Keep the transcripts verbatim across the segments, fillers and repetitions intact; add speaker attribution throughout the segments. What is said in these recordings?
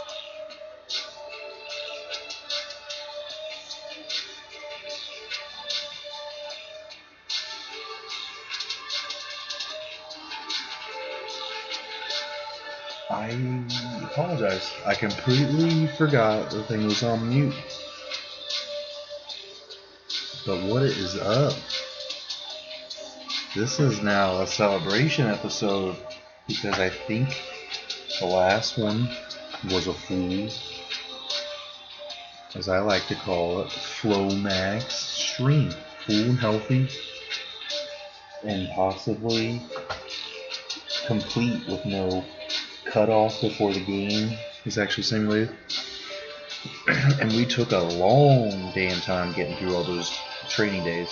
Speaker 1: I apologize. I completely forgot the thing was on mute. But what is up? This is now a celebration episode because I think the last one was a fool, as I like to call it, Flow Max stream. Full and healthy, and possibly complete with no cutoff before the game is actually simulated. And we took a long damn time getting through all those training days.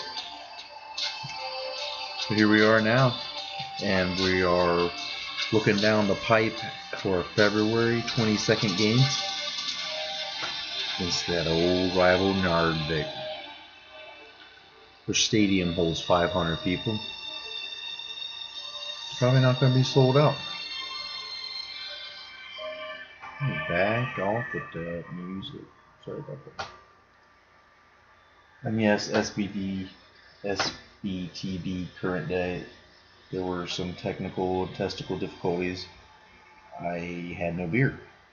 Speaker 1: But here we are now, and we are looking down the pipe for a February twenty-second game against that old rival Njarðvík. Their stadium holds five hundred people. Probably not going to be sold out. Back off with that music. Sorry about that. And yes, S B D, S B T B current day. There were some technical and testicle difficulties. I had no beer.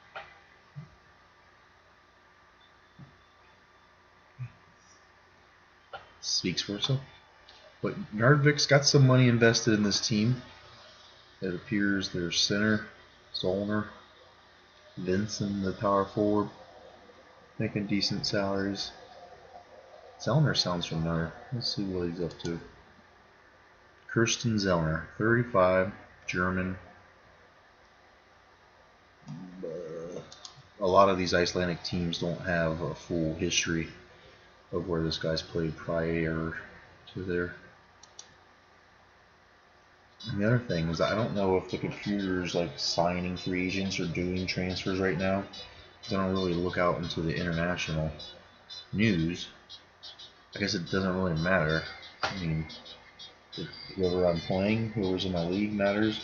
Speaker 1: Speaks for itself. But Njarðvík's got some money invested in this team. It appears their center, Zollner, Vincent, the power forward, making decent salaries. Zellner sounds familiar. Let's see what he's up to. Kirsten Zellner, thirty-five, German. Uh, a lot of these Icelandic teams don't have a full history of where this guy's played prior to their. And the other thing is, I don't know if the computer's like signing free agents or doing transfers right now. I don't really look out into the international news. I guess it doesn't really matter. I mean, whoever I'm playing, whoever's in my league matters.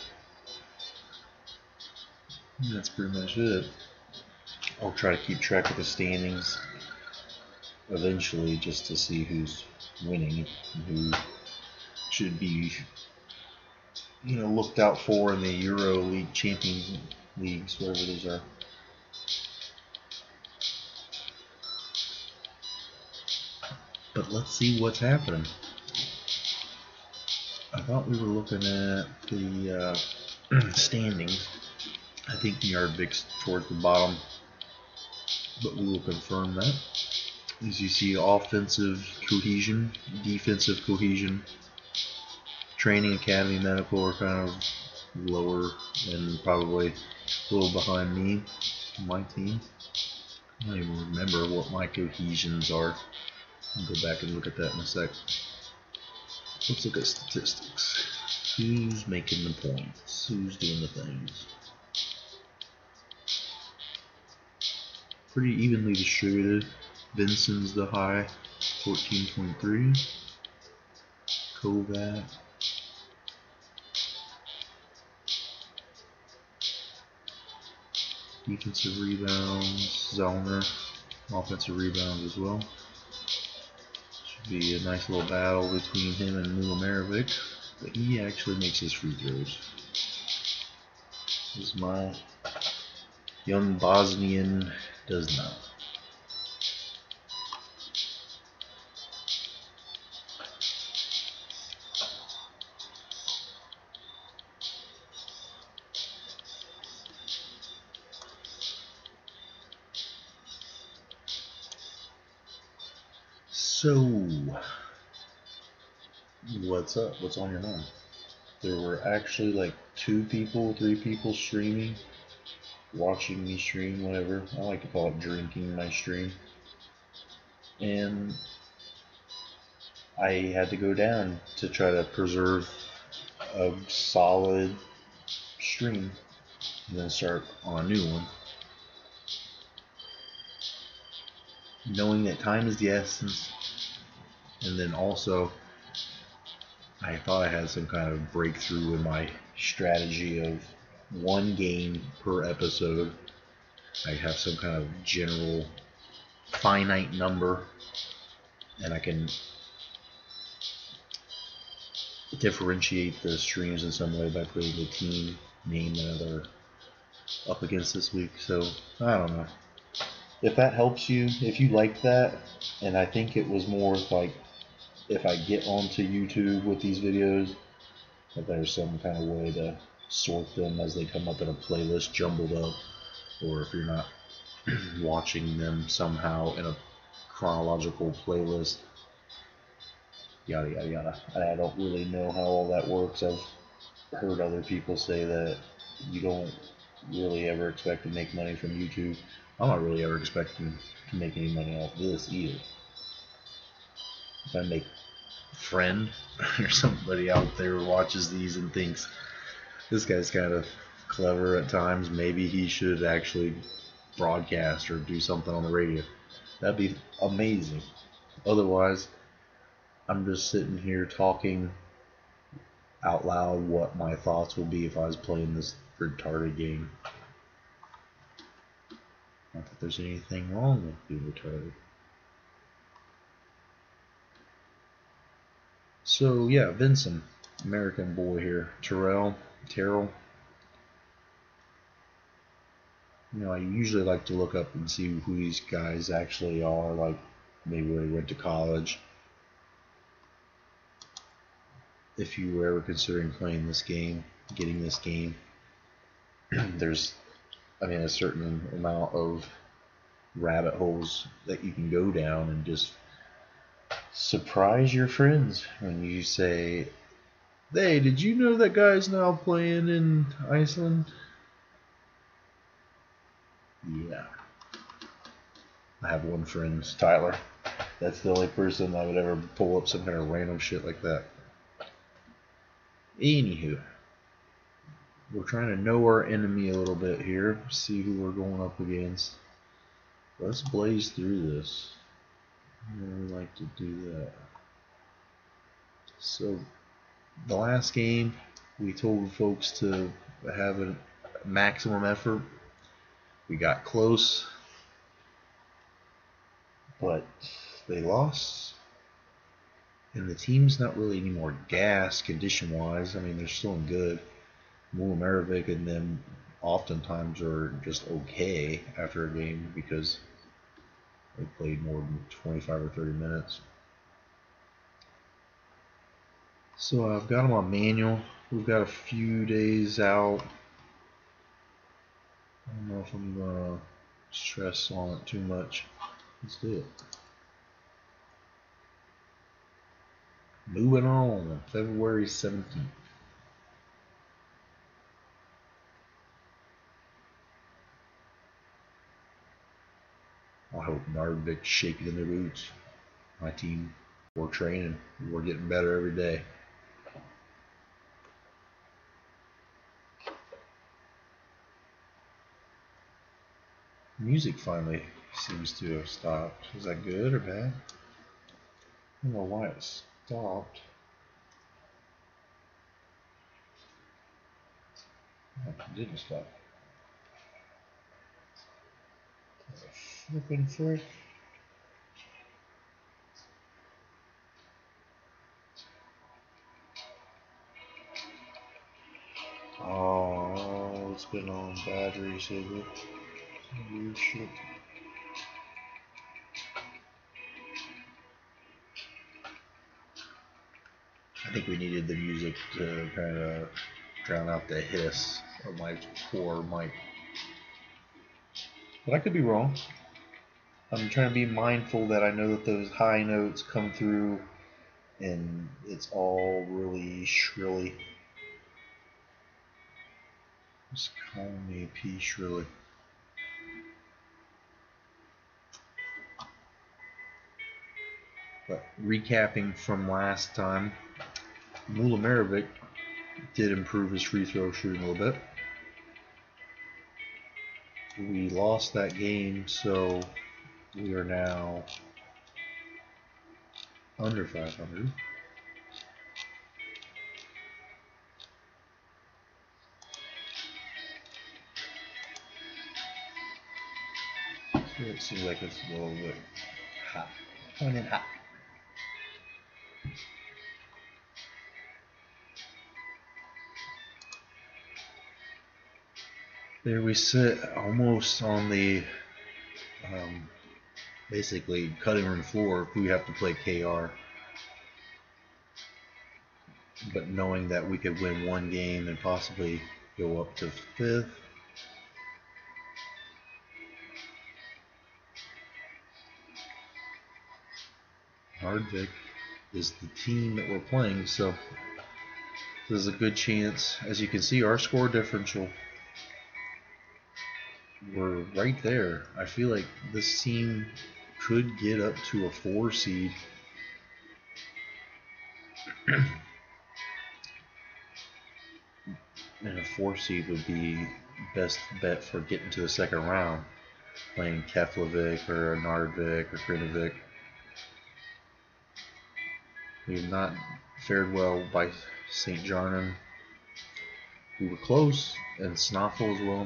Speaker 1: And that's pretty much it. I'll try to keep track of the standings eventually, just to see who's winning and who should be, you know, looked out for in the Euro League, Champions Leagues, whatever those are. But let's see what's happening. I thought we were looking at the uh, standings. I think Njarðvík's towards the bottom, but we will confirm that. As you see, offensive cohesion, defensive cohesion, training, academy, medical are kind of lower and probably a little behind me, my team. I don't even remember what my cohesions are. I'll go back and look at that in a sec. Let's look at statistics. Who's making the points? Who's doing the things? Pretty evenly distributed. Vincent's the high, fourteen point three. Kovac. Defensive rebounds. Zellner. Offensive rebounds as well. Be a nice little battle between him and Milomaric, but he actually makes his free throws. This is my young Bosnian does not. So, what's up? What's on your mind? There were actually like two people, three people streaming, watching me stream, whatever. I like to call it drinking my stream. And I had to go down to try to preserve a solid stream and then start on a new one. Knowing that time is the essence. And then also, I thought I had some kind of breakthrough in my strategy of one game per episode. I have some kind of general finite number, and I can differentiate the streams in some way by putting the team name that they're up against this week. So I don't know if that helps you, if you like that. And I think it was more like if I get onto YouTube with these videos, that there's some kind of way to sort them as they come up in a playlist jumbled up, or if you're not watching them somehow in a chronological playlist, yada yada yada. I don't really know how all that works. I've heard other people say that you don't really ever expect to make money from YouTube. I'm not really ever expecting to make any money off this either. If I make a friend or somebody out there who watches these and thinks this guy's kind of clever at times, maybe he should actually broadcast or do something on the radio, that'd be amazing. Otherwise, I'm just sitting here talking out loud what my thoughts would be if I was playing this retarded game. Not that there's anything wrong with being retarded. So yeah, Vincent, American boy here. Terrell, Terrell. You know, I usually like to look up and see who these guys actually are, like maybe where they went to college. If you were ever considering playing this game, getting this game, there's, I mean, a certain amount of rabbit holes that you can go down and just surprise your friends when you say, hey, did you know that guy's now playing in Iceland? Yeah. I have one friend, Tyler. That's the only person I would ever pull up some kind of random shit like that. Anywho, we're trying to know our enemy a little bit here, see who we're going up against. Let's blaze through this. I really like to do that. So, the last game, we told folks to have a maximum effort. We got close, but they lost. And the team's not really any more gas condition-wise. I mean, they're still in good. Mula Maravik and them oftentimes are just okay after a game because they played more than twenty-five or thirty minutes. So I've got them on manual. We've got a few days out. I don't know if I'm going to stress on it too much. Let's do it. Moving on, February seventeenth. I hope Narvik shaking in their boots. My team, we're training. We're getting better every day. Music finally seems to have stopped. Is that good or bad? I don't know why it stopped. It didn't stop. Flipping frick. Oh, it's been on battery saver. Weird shit. I think we needed the music to kind of drown out the hiss of my poor mic. But I could be wrong. I'm trying to be mindful that I know that those high notes come through and it's all really shrilly. Just call me P Shrilly. But recapping from last time, Mula Maravik did improve his free throw shooting a little bit. We lost that game, so we are now under five hundred. It seems like it's a little bit hot. Coming in hot. There we sit, almost on the um, basically cutting room floor if we have to play K R. But knowing that we could win one game and possibly go up to fifth. Nardvik is the team that we're playing, so there's a good chance. As you can see, our score differential, we're right there. I feel like this team could get up to a four seed. And a four seed would be best bet for getting to the second round, playing Keflavik or Nardvik or Grinovic. We have not fared well by Saint Jarnum. We were close, and Snoffel as well.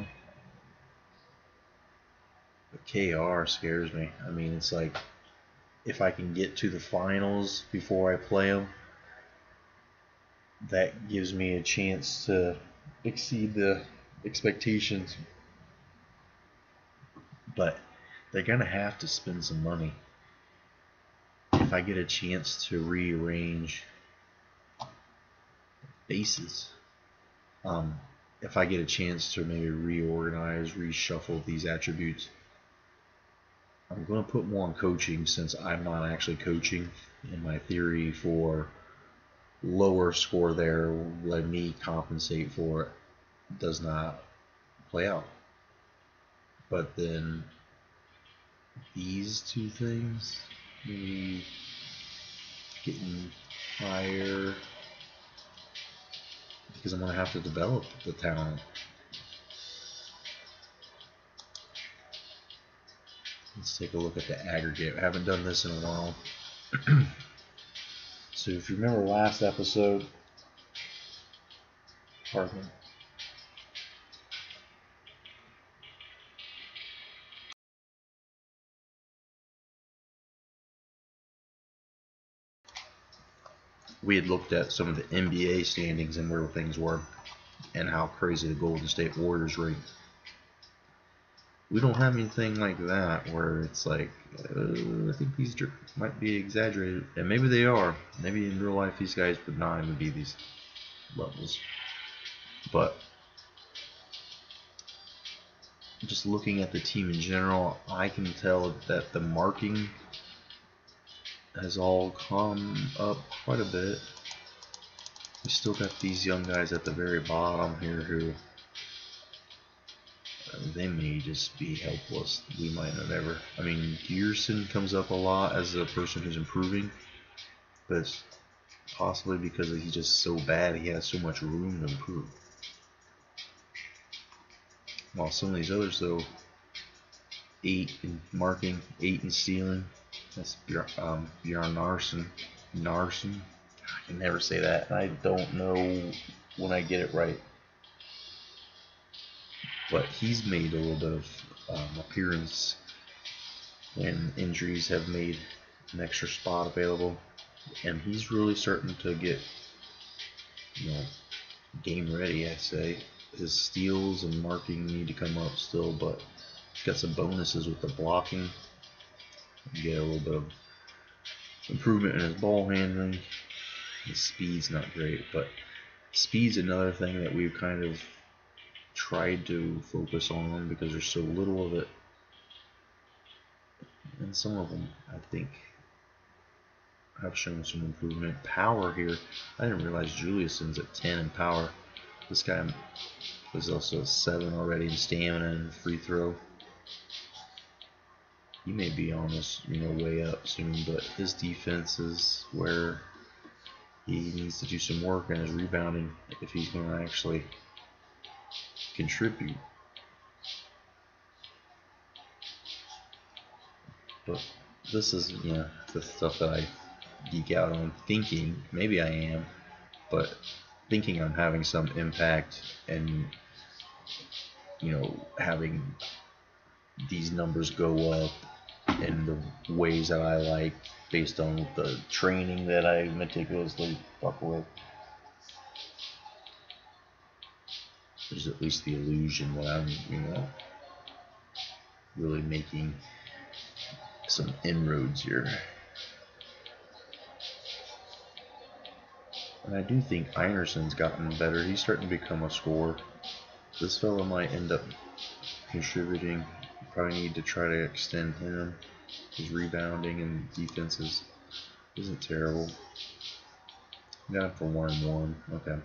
Speaker 1: But K R scares me. I mean, it's like, if I can get to the finals before I play them, that gives me a chance to exceed the expectations. But they're going to have to spend some money. If I get a chance to rearrange bases, um, if I get a chance to maybe reorganize, reshuffle these attributes, I'm going to put more on coaching, since I'm not actually coaching. In my theory for lower score there, let me compensate for it, does not play out. But then these two things, maybe getting higher, because I'm going to have to develop the talent. Let's take a look at the aggregate. I haven't done this in a while. So if you remember last episode, pardon me, we had looked at some of the N B A standings and where things were, and how crazy the Golden State Warriors rate. We don't have anything like that where it's like, uh, I think these might be exaggerated, and maybe they are. Maybe in real life these guys would not even be these levels. But just looking at the team in general, I can tell that the marking has all come up quite a bit. We still got these young guys at the very bottom here who, uh, they may just be helpless. We might not ever. I mean, Gearson comes up a lot as a person who's improving, but it's possibly because he's just so bad he has so much room to improve. While some of these others, though, eight in marking, eight in stealing. That's Bjorn, um, Bjorn Narson. Narson. I can never say that. I don't know when I get it right. But he's made a little bit of um, appearance when injuries have made an extra spot available, and he's really starting to get, you know, game ready. I say his steals and marking need to come up still, but he's got some bonuses with the blocking. Get a little bit of improvement in his ball handling. His speed's not great, but speed's another thing that we've kind of tried to focus on because there's so little of it. And some of them, I think, have shown some improvement. Power here, I didn't realize Juliuson's at ten in power. This guy was also a seven already in stamina and free throw. He may be on his, you know, way up soon, but his defense is where he needs to do some work, and his rebounding if he's going to actually contribute. But this is, you know, the stuff that I geek out on thinking. Maybe I am, but thinking I'm having some impact and, you know, having these numbers go up in the ways that I like, based on the training that I meticulously fuck with. There's at least the illusion that I'm, you know, really making some inroads here. And I do think Einerson's gotten better. He's starting to become a scorer. This fella might end up contributing. Probably need to try to extend him. His rebounding and defenses isn't terrible. Got him for one and one. Okay.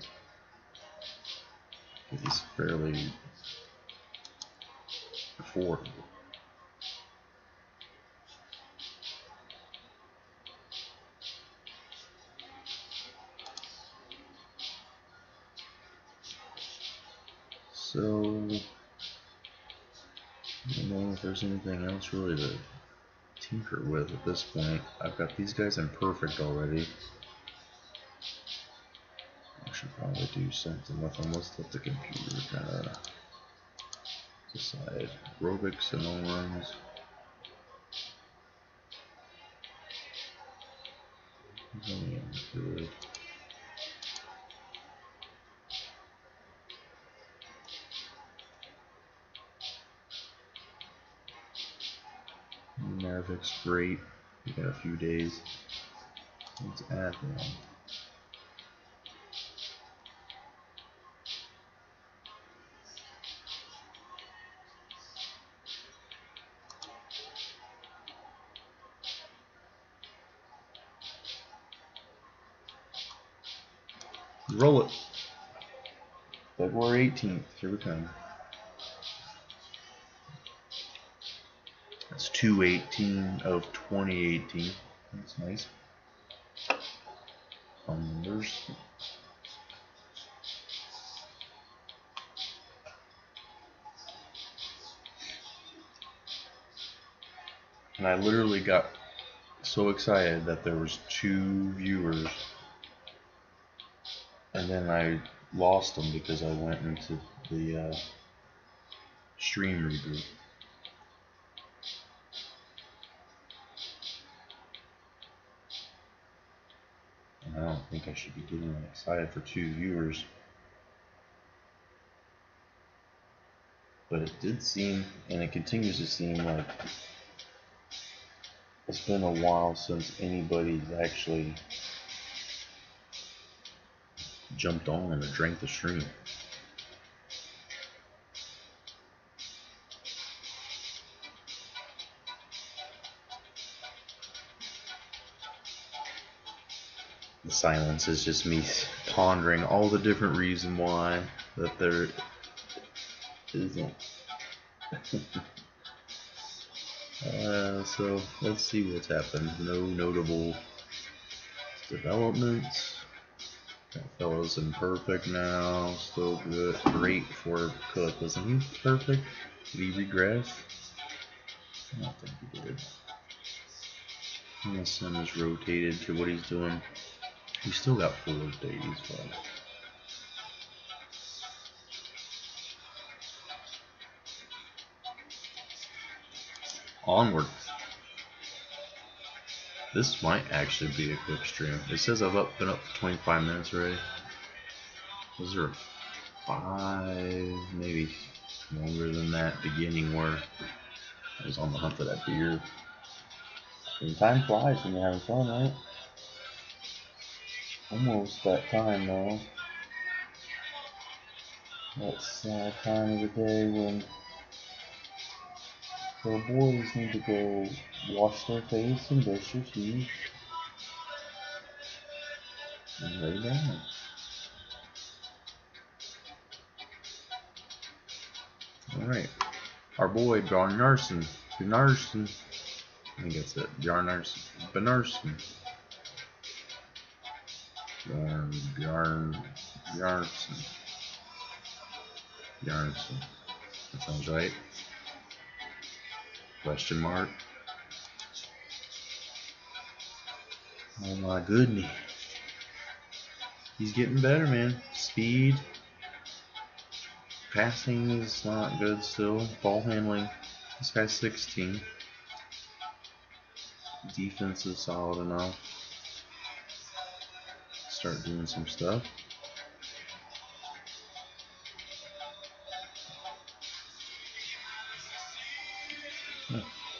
Speaker 1: He's fairly affordable. So, I don't know if there's anything else really to tinker with at this point. I've got these guys in perfect already. I should probably do something with them. Let's let the computer kind of decide. Aerobics and long runs. Good. Maravic's great. We got a few days. Let's add one. Roll it. February eighteenth. Here we come. That's two eighteen of twenty eighteen. That's nice. Fun numbers. And I literally got so excited that there was two viewers, and then I lost them because I went into the uh, stream reboot. And I don't think I should be getting excited for two viewers. But it did seem, and it continues to seem like it's been a while since anybody's actually jumped on and drank the stream. The silence is just me pondering all the different reasons why that there isn't. uh, so let's see what's happened. No notable developments. That fella's imperfect now. Still good. Great for Cook. Wasn't he perfect? Did he regress? I don't think he did. Unless Sim is rotated to what he's doing. He's still got four days, but onward. This might actually be a quick stream. It says I've up, been up for twenty-five minutes already. Was there five, maybe longer than that beginning where I was on the hunt for that beer? And time flies when you're having fun, right? Almost that time though. That's uh, time of the day when the boys need to go wash their face and brush their teeth and lay down. Alright. Our boy Bjarnarsson. Bjarnarsson. I think that's it. Bjarnarsson. Bjarnarsson. Bjarn, Bjarn, Bjarnarsson. Bjarnarsson. That sounds right. Question mark. Oh my goodness. He's getting better, man. Speed. Passing is not good still. Ball handling This guy's sixteen. Defense is solid enough. Start doing some stuff. Huh.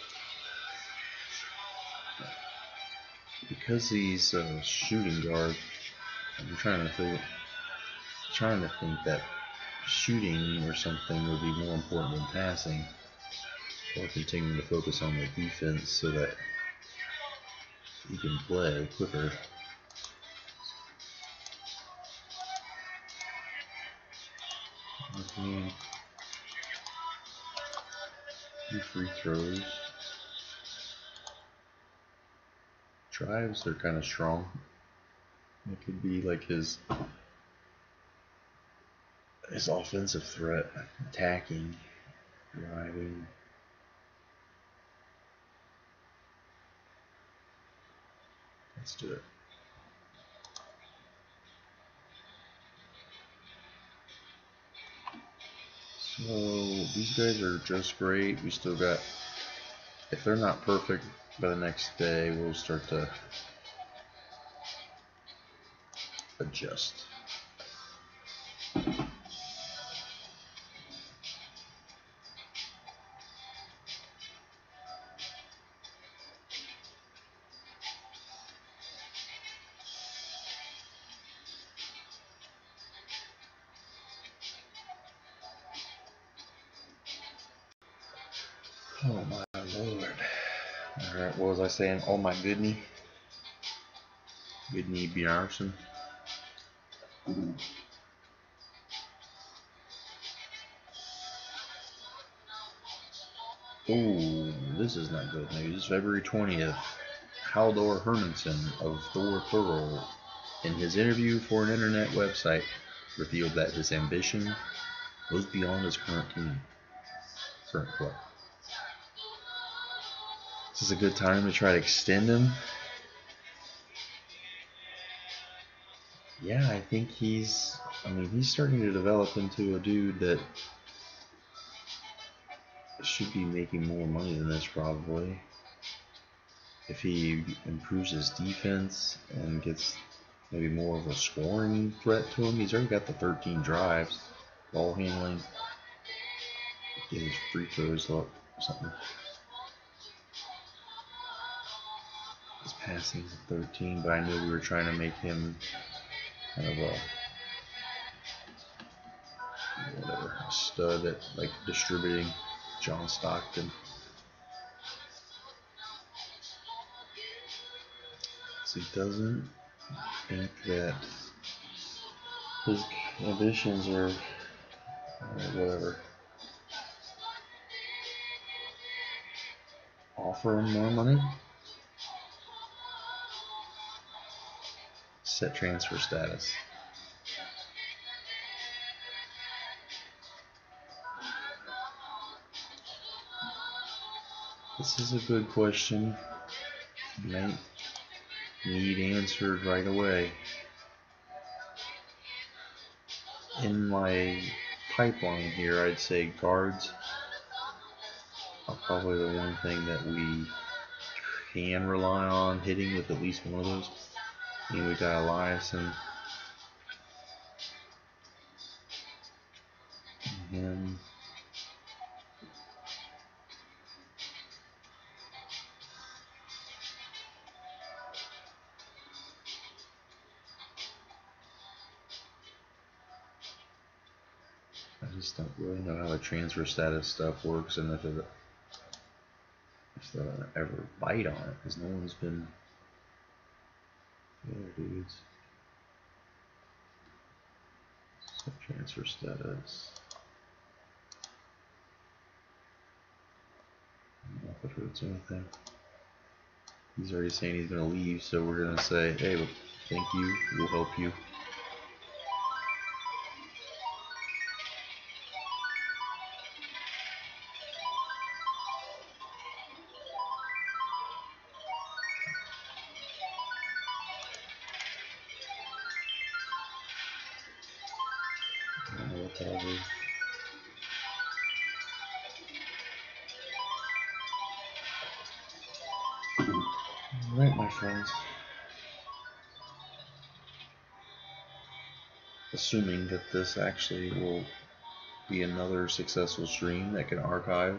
Speaker 1: Because he's a shooting guard, I'm trying to think, trying to think that shooting or something would be more important than passing, or continuing to focus on the defense so that he can play quicker. Okay. Two free throws. Drives are kind of strong. It could be like his his offensive threat, attacking, driving. Let's do it. So these guys are just great. We still got, if they're not perfect by the next day, we'll start to adjust. Oh my lord. Alright, what was I saying? Oh my goodney. Goodney Bjarnason. Oh, this is not good news. February twentieth. Haldor Hermansen of Thor Thorold, in his interview for an internet website, revealed that his ambition goes beyond his current team. Current club. This is a good time to try to extend him. Yeah, I think he's, I mean, he's starting to develop into a dude that should be making more money than this probably. If he improves his defense and gets maybe more of a scoring threat to him. He's already got the thirteen drives, ball handling, get his free throws up, something. His passing is thirteen, but I knew we were trying to make him kind of a whatever a stud at like distributing. John Stockton. So he doesn't think that his ambitions are uh, whatever. Offer him more money. Set transfer status. This is a good question. Might need answered right away. In my pipeline here, I'd say guards are probably the one thing that we can rely on hitting with at least one of those. I mean, we got Eliason, him. I just don't really know how the transfer status stuff works, and if it if they'll ever bite on it, because no one's been the other dudes. So transfer status. I don't know if it hurts anything. He's already saying he's gonna leave, so we're gonna say, hey, well, thank you, we'll help you. I don't know what that is. Alright, my friends. Assuming that this actually will be another successful stream that can archive.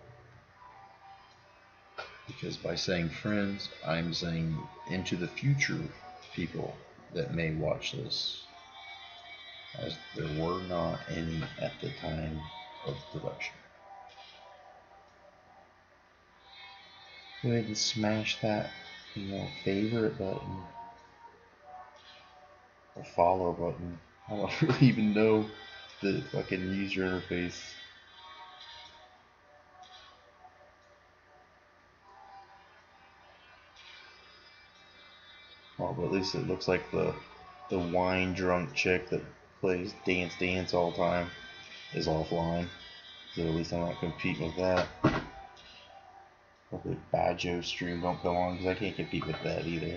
Speaker 1: Because by saying friends, I'm saying into the future people that may watch this, as there were not any at the time of production. Go ahead and smash that, you know, favorite button or follow button. I don't really even know the fucking user interface. Oh, but at least it looks like the the wine drunk chick that plays Dance Dance all the time is offline. So at least I'm not competing with that. Hopefully Badjo stream don't come on because I can't compete with that either.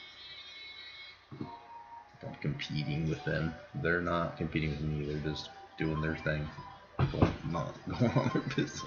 Speaker 1: I'm competing with them. They're not competing with me. They're just doing their thing. Going, not going on their business.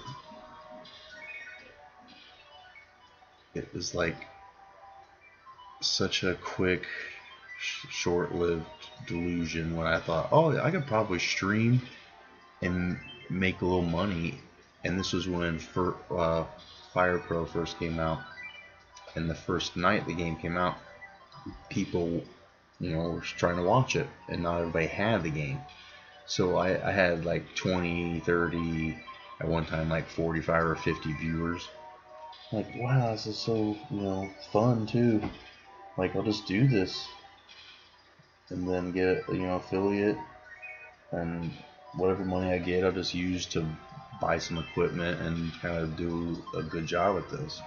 Speaker 1: It was like such a quick, sh short-lived delusion when I thought, oh, I could probably stream and make a little money. And this was when for, uh, Fire Pro first came out, and the first night the game came out, people, you know, were trying to watch it, and not everybody had the game. So I, I had like twenty, thirty, at one time like forty-five or fifty viewers. Like, wow, this is so, you know, fun too. Like, I'll just do this, and then get, you know, affiliate, and whatever money I get, I'll just use to buy some equipment and kind of do a good job at this.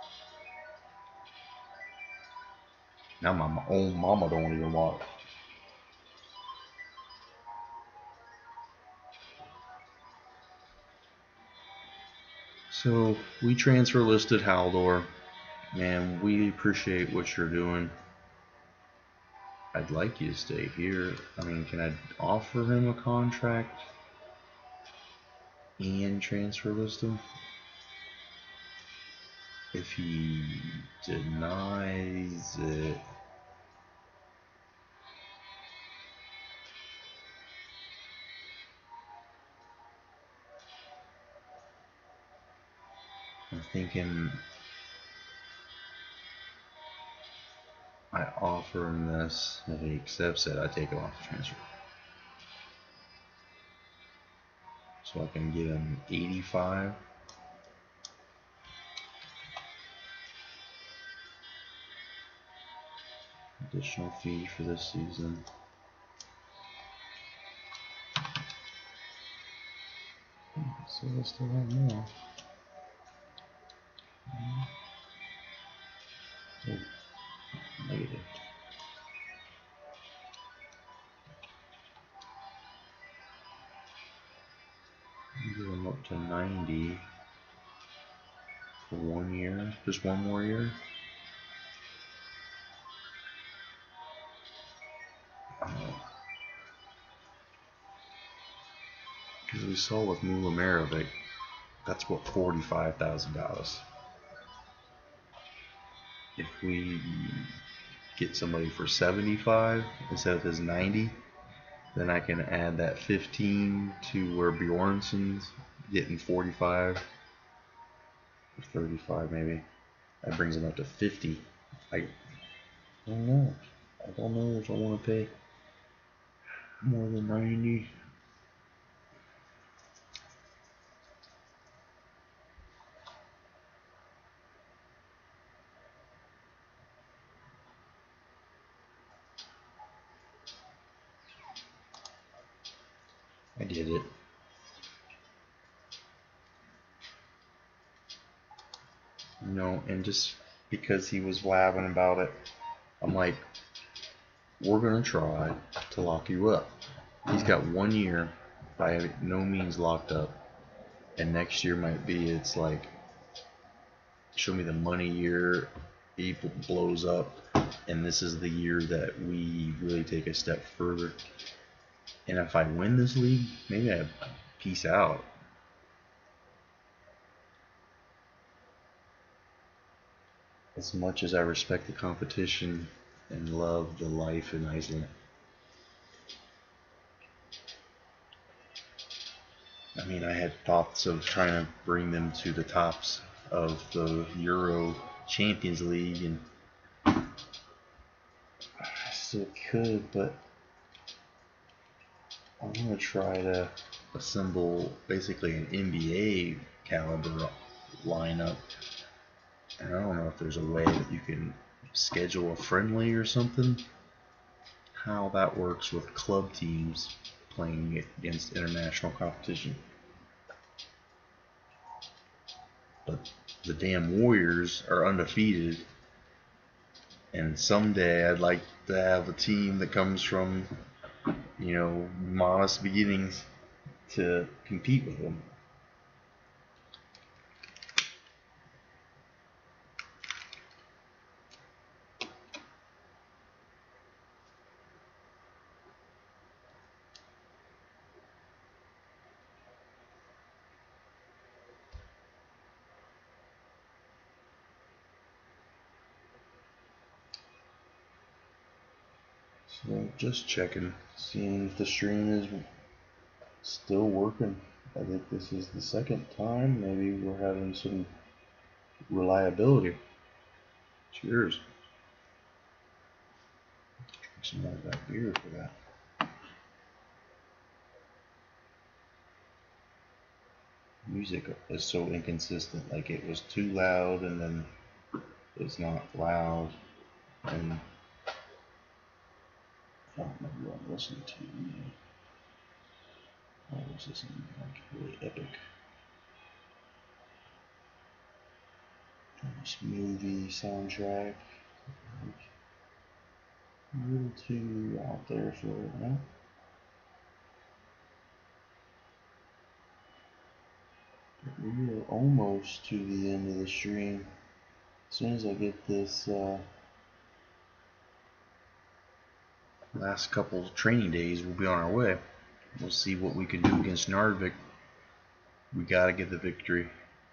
Speaker 1: Now my own mama don't even watch. So we transfer listed Haldor, and we appreciate what you're doing. I'd like you to stay here. I mean, can I offer him a contract and transfer list him? If he denies it, I'm thinking I offer him this. If he accepts it, I take him off the transfer. So I can give him eighty-five. Additional fee for this season. So I still have more. Oh, negative. Give them up to ninety for one year. Just one more year. Because we saw with Mula Marovic, that's what forty-five thousand dollars. If we get somebody for seventy-five instead of his ninety, then I can add that fifteen to where Bjornson's getting forty-five or thirty-five maybe. That brings him up to fifty. I, I don't know. I don't know if I want to pay more than ninety. I did it. You know, and just because he was blabbing about it, I'm like, we're gonna try to lock you up. He's got one year by no means locked up, and next year might be, it's like, show me the money year, he blows up, and this is the year that we really take a step further. And if I win this league, maybe I peace out. as much as I respect the competition and love the life in Iceland. I mean, I had thoughts of trying to bring them to the tops of the Euro Champions League, and I still could, but I want to try to assemble basically an N B A caliber lineup. And I don't know if there's a way that you can schedule a friendly or something. How that works with club teams playing against international competition. But the damn Warriors are undefeated, and someday I'd like to have a team that comes from, you know, modest beginnings to compete with them. So just checking, seeing if the stream is still working. I think this is the second time. Maybe we're having some reliability. Cheers. Drink some more of that beer for that. Music is so inconsistent. Like, it was too loud, and then it's not loud, and I don't remember what I'm listening to. I was listening to like really epic. This movie soundtrack. A little too out there for it now. We are almost to the end of the stream. As soon as I get this uh, last couple training days, we'll be on our way. We'll see what we can do against Narvik. We gotta get the victory.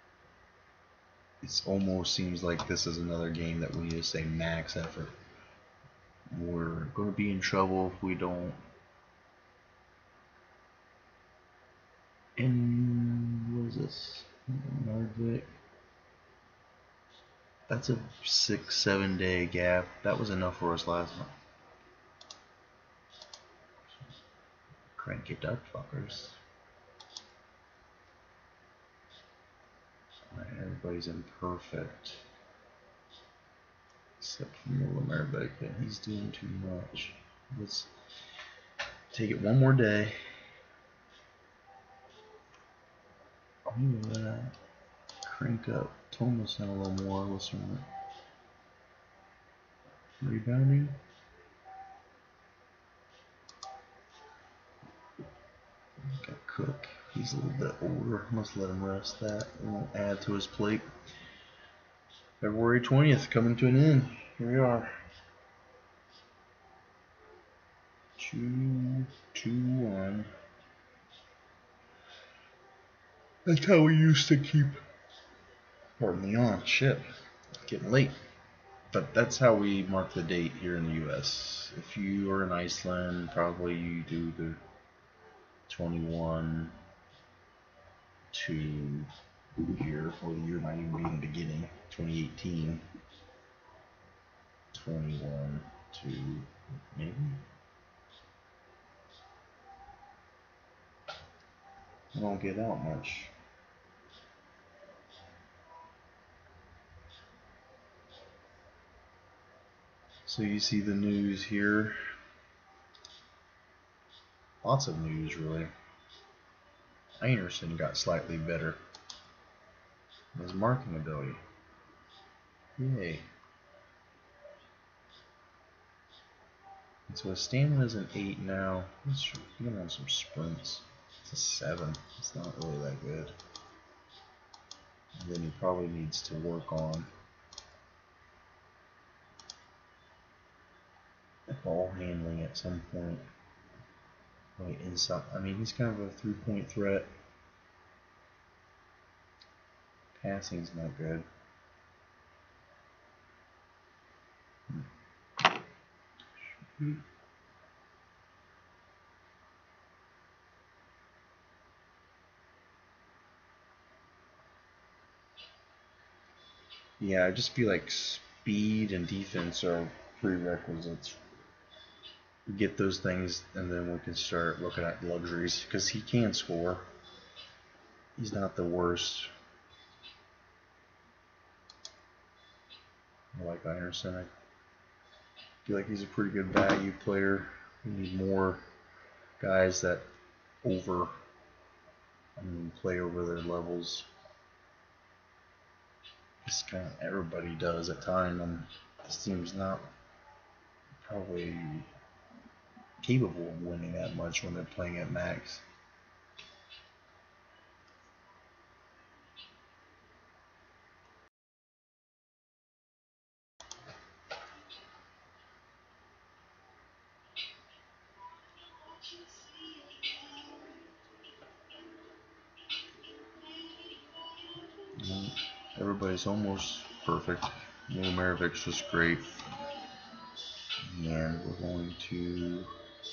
Speaker 1: It almost seems like this is another game that we need to say max effort. We're gonna be in trouble if we don't. And what is this? Narvik. That's a six, seven day gap. That was enough for us last month. Crank it up, fuckers. Alright, everybody's in perfect. Except for Muller, but he's doing too much. Let's take it one more day. I'm gonna crank up Thomas a little more. What's wrong? Rebounding. Got Cook. He's a little bit older. Let's let him rest that. It won't add to his plate. February twentieth coming to an end. Here we are. Two, two, one. That's how we used to keep. Pardon me on. Shit. It's getting late. But that's how we mark the date here in the U S. If you are in Iceland, probably you do the twenty-one to here, or the year might even be in the beginning, twenty eighteen. twenty-one to maybe? I don't get out much. So you see the news here. Lots of news, really. Einarsson got slightly better. His marking ability. Yay. And so his stamina is an eight now. Let's get him on some sprints. It's a seven. It's not really that good. And then he probably needs to work on ball handling at some point. Like inside. I mean, he's kind of a three-point threat. Passing's not good. Yeah, I just feel like speed and defense are prerequisites. Get those things, and then we can start looking at luxuries, because he can score. He's not the worst. I like Iverson. I feel like he's a pretty good value player. We need more guys that over, I mean, play over their levels. Just kind of everybody does at times, and this team's not probably capable of winning that much when they're playing at max. Everybody's almost perfect. Neil Maravic's was great. And we're going to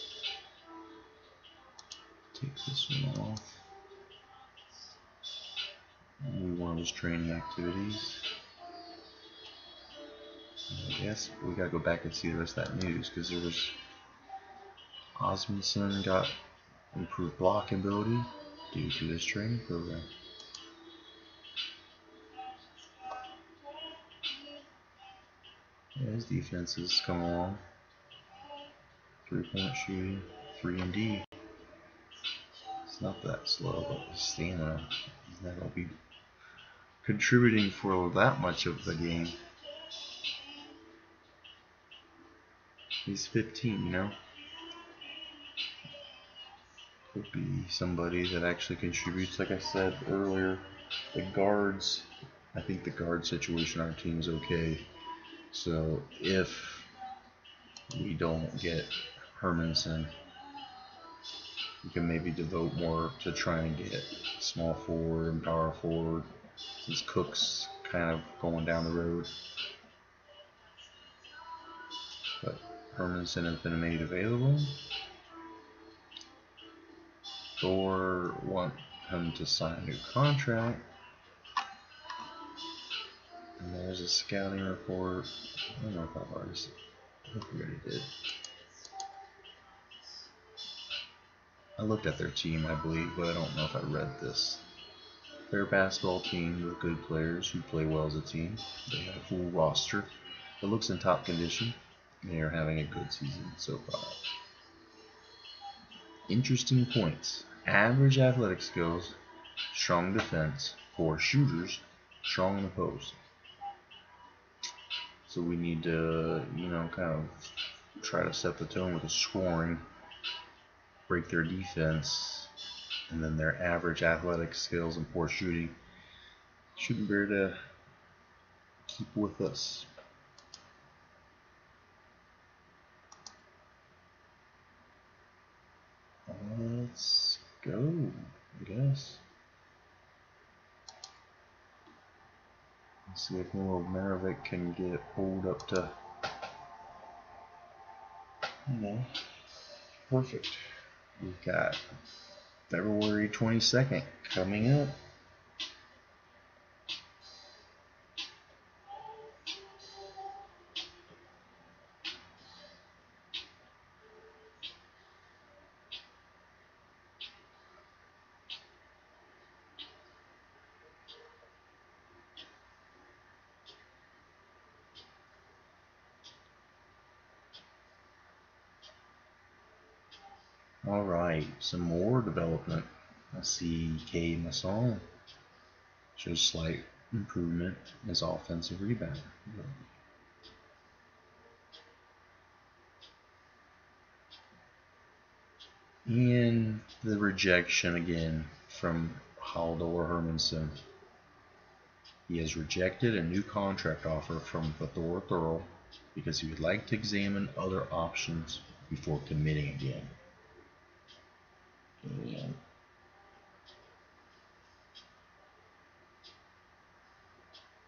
Speaker 1: take this one off. We one of his training activities. And I guess we gotta go back and see the rest of that news, because there was Osmondson got improved block ability due to this training program. Yeah, his defense is coming along. Three point shooting, three and D. It's not that slow, but his stamina, he's not gonna be contributing for that much of the game. He's fifteen, you know. Could be somebody that actually contributes. Like I said earlier, the guards, I think the guard situation on our team is okay. So if we don't get Hermanson, we can maybe devote more to trying to get small forward and power forward, since Cook's kind of going down the road. But Hermanson has been made available. Thor want him to sign a new contract. And there's a scouting report. I don't know if I've already seen. I think we already did. I looked at their team, I believe, but I don't know if I read this. They're a basketball team with good players who play well as a team. They have a full roster. It looks in top condition. They are having a good season so far. Interesting points. Average athletic skills, strong defense, poor shooters, strong in the post. So we need to, you know, kind of try to set the tone with the scoring, break their defense, and then their average athletic skills and poor shooting shouldn't be able to keep with us. Let's go, I guess. Let's see if Neil Maravich can get pulled up to, you know, perfect. We've got February twenty-second coming up. Alright, some more development. I see K. Masson shows slight improvement as offensive rebound. And the rejection again from Haldor Hermanson. He has rejected a new contract offer from Thor Thurl because he would like to examine other options before committing again. And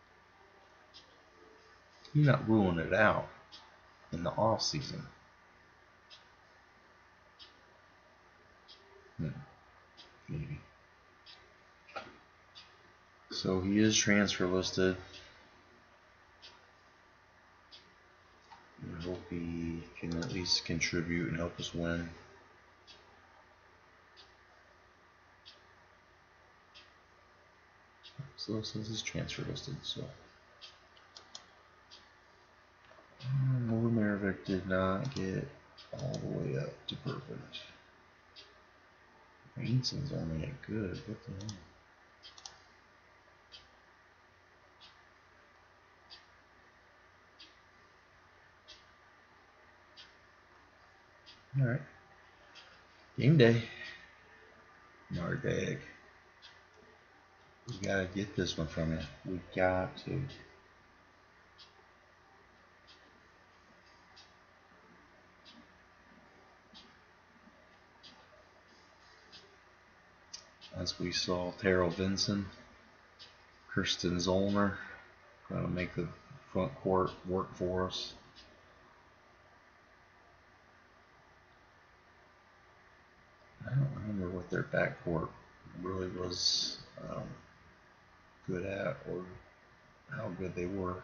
Speaker 1: he's not ruling it out in the off season. maybe. So he is transfer listed. I hope he can at least contribute and help us win. So this is transfer listed. So Moravec did not get all the way up to perfect. Ainson's only at good. What the hell? Alright. Game day. Nardeg. We gotta get this one from you. We got to. As we saw, Terrell Vinson, Kirsten Zollner, gonna make the front court work for us. I don't remember what their backcourt really was um, good at, or how good they were.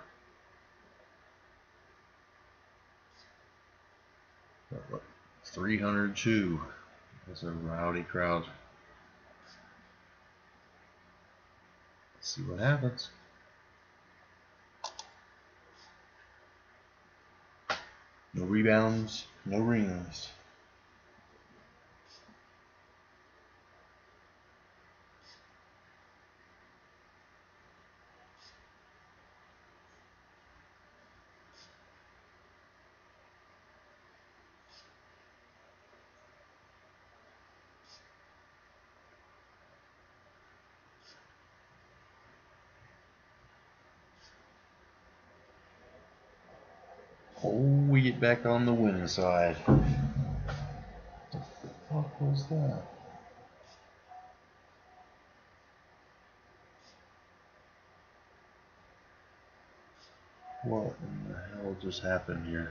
Speaker 1: But look, three hundred two. That's a rowdy crowd. Let's see what happens. No rebounds, no rings. Oh, we get back on the winning side. What the fuck was that? What in the hell just happened here?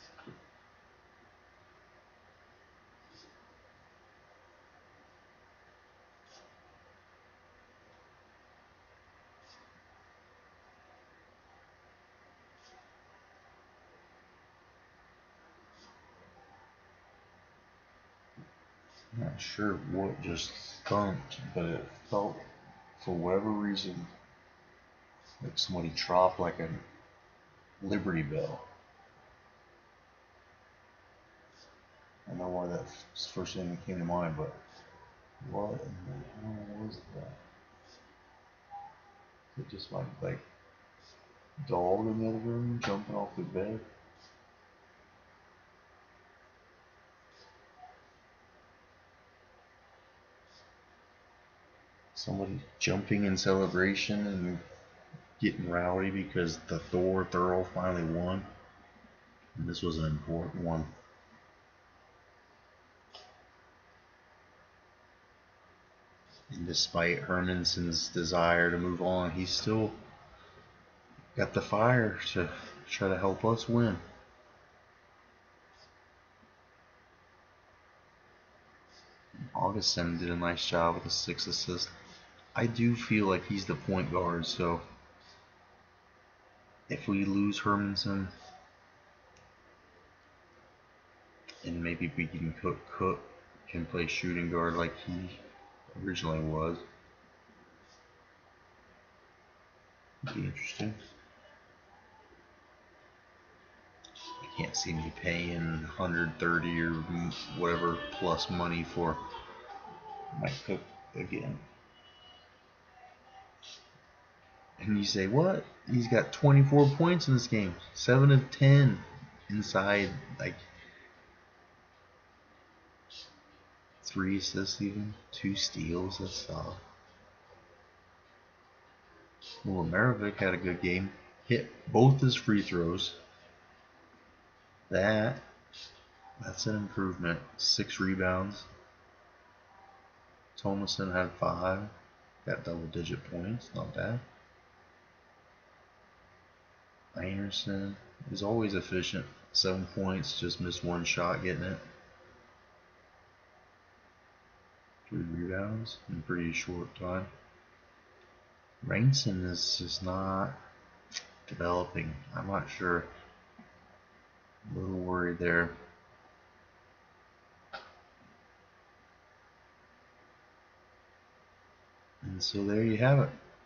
Speaker 1: I'm not sure what just thumped, but it felt, for whatever reason, like somebody dropped like a Liberty Bell. I don't know why that's the first thing that came to mind, but what in the hell was that? Is it just like like dog in the other room jumping off the bed? Somebody jumping in celebration and getting rowdy because the Thor Thurl finally won. And this was an important one. And despite Hermanson's desire to move on, he's still got the fire to try to help us win. Augustin did a nice job with the six assists. I do feel like he's the point guard, so if we lose Hermanson, and maybe we can Cook Cook can play shooting guard like he originally was, it'd be interesting. I can't see me paying one hundred thirty or whatever plus money for Mike Cook again. And you say, what? He's got twenty-four points in this game. seven of ten inside, like, three assists even. Two steals, that's tough. Well, Maravik had a good game. Hit both his free throws. That, that's an improvement. Six rebounds. Thomason had five. Got double-digit points. Not bad. Anderson is always efficient. Seven points, just missed one shot getting it. three rebounds in a pretty short time. Rainson is just not developing. I'm not sure. A little worried there. And so there you have it.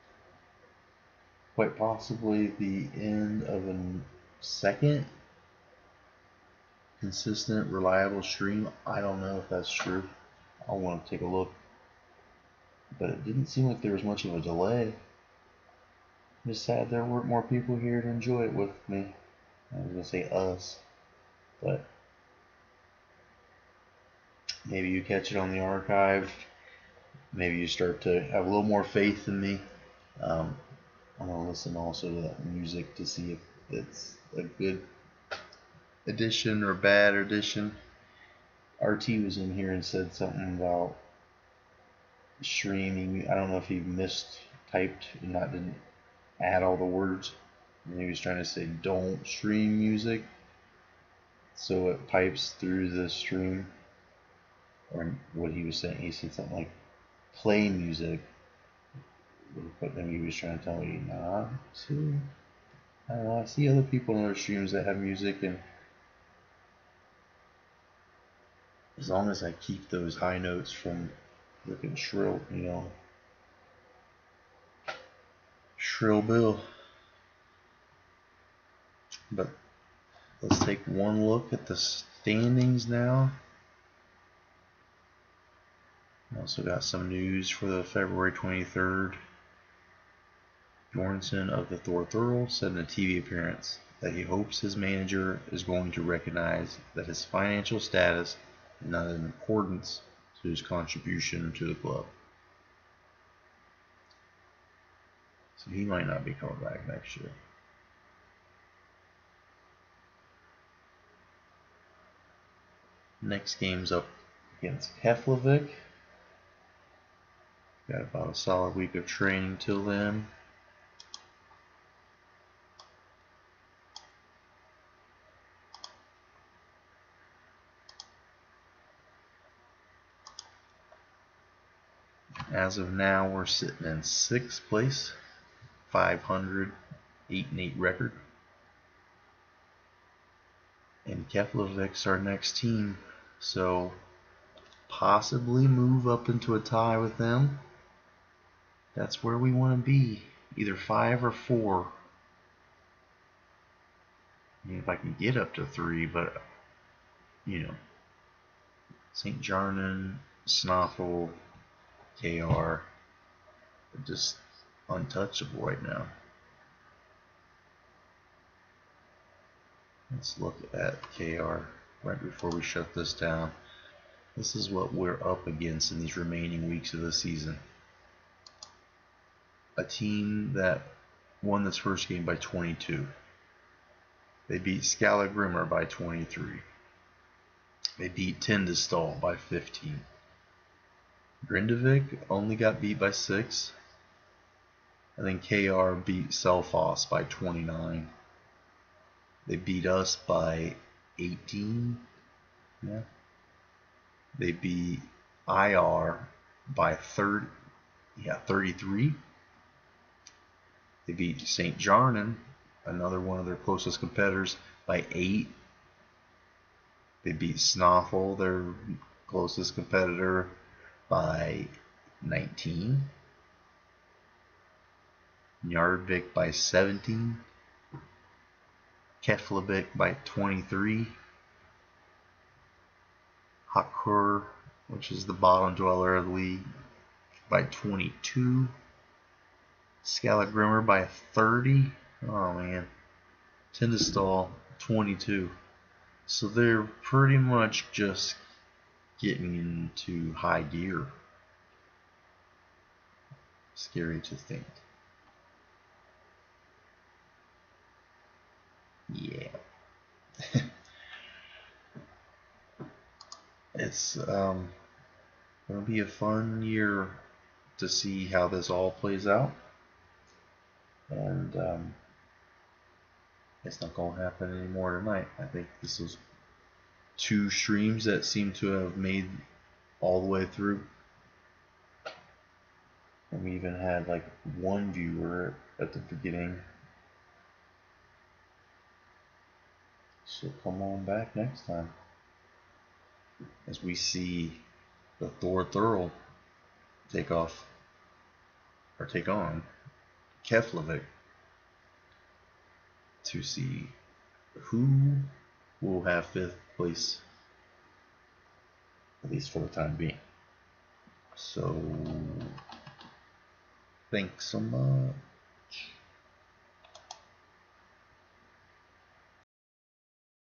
Speaker 1: Quite possibly the end of a second consistent, reliable stream. I don't know if that's true. I'll want to take a look. But it didn't seem like there was much of a delay. I'm just sad there weren't more people here to enjoy it with me. I was going to say us. But maybe you catch it on the archive. Maybe you start to have a little more faith in me. Um, I'm going to listen also to that music to see if it's a good addition or bad addition. R T was in here and said something about streaming. I don't know if he mistyped and not didn't add all the words. And he was trying to say don't stream music, so it pipes through the stream. Or what he was saying, he said something like play music. But then he was trying to tell me, nah, see, I don't know, I see other people in other streams that have music, and as long as I keep those high notes from looking shrill, you know, shrill bill. But let's take one look at the standings now. Also got some news for the February twenty-third. Bjornsson of the Thor Thurl said in a T V appearance that he hopes his manager is going to recognize that his financial status is not in accordance to his contribution to the club. So he might not be coming back next year. Next game's up against Keflavik. Got about a solid week of training till then. As of now, we're sitting in sixth place, five hundred, eight and eight record. And Keflavik's our next team, so possibly move up into a tie with them. That's where we want to be, either five or four. I mean, if I can get up to three, but you know, Saint Jarnan, Snoffel, K R are just untouchable right now. Let's look at K R right before we shut this down. This is what we're up against in these remaining weeks of the season. A team that won this first game by twenty-two. They beat Skala Grimmer by twenty-three. They beat Tindastal by fifteen. Grindavik only got beat by six. And then K R beat Selfoss by twenty-nine. They beat us by eighteen. Yeah. They beat I R by thirty. Yeah, thirty-three. They beat Saint Jarnan, another one of their closest competitors, by eight. They beat Snoffel, their closest competitor, by nineteen. Njarðvík by seventeen. Keflavik by twenty-three. Hakur, which is the bottom dweller of the league, by twenty-two. Skala Grimmer by thirty. Oh man. Tindastal twenty-two. So they're pretty much just getting into high gear. Scary to think. Yeah. It's um, going to be a fun year to see how this all plays out. And um, it's not going to happen anymore tonight. I think this was two streams that seem to have made all the way through. And we even had like one viewer at the beginning. So come on back next time as we see the Thor Thurl take off or take on Keflavik to see who will have fifth place, at least for the time being. So thanks so much.